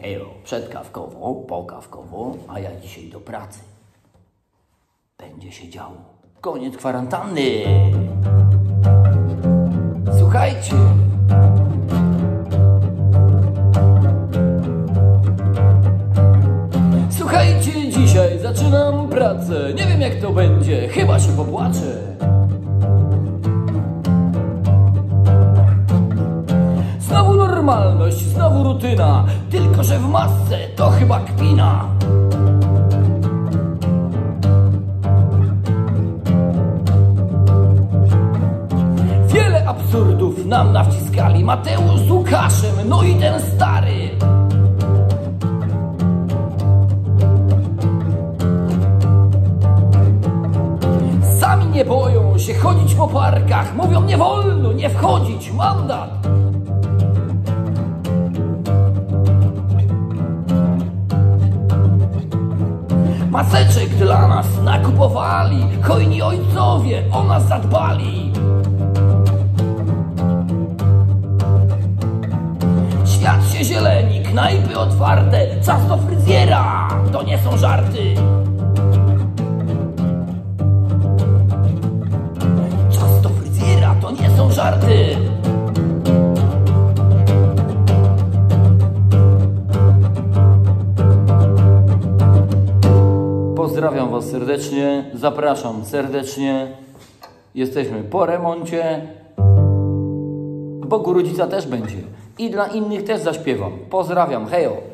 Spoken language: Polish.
Hejo, przedkawkowo, pokawkowo, a ja dzisiaj do pracy. Będzie się działo. Koniec kwarantanny. Słuchajcie. Słuchajcie, dzisiaj zaczynam pracę. Nie wiem jak to będzie, chyba się popłaczę. Znowu normalność, znowu rutyna. Tylko że w masce to chyba kpina. Wiele absurdów nam nawciskali. Mateusz z Łukaszem, no i ten stary. Sami nie boją się chodzić po parkach. Mówią nie wolno, nie wchodzić, mandat. Maseczek dla nas nakupowali. Hojni ojcowie o nas zadbali. Świat się zieleni, knajpy otwarte. Czas do fryzjera, to nie są żarty. Czas do fryzjera, to nie są żarty. Pozdrawiam Was serdecznie, zapraszam serdecznie. Jesteśmy po remoncie. W Bogu Rodzica też będzie. I dla innych też zaśpiewam. Pozdrawiam, hejo!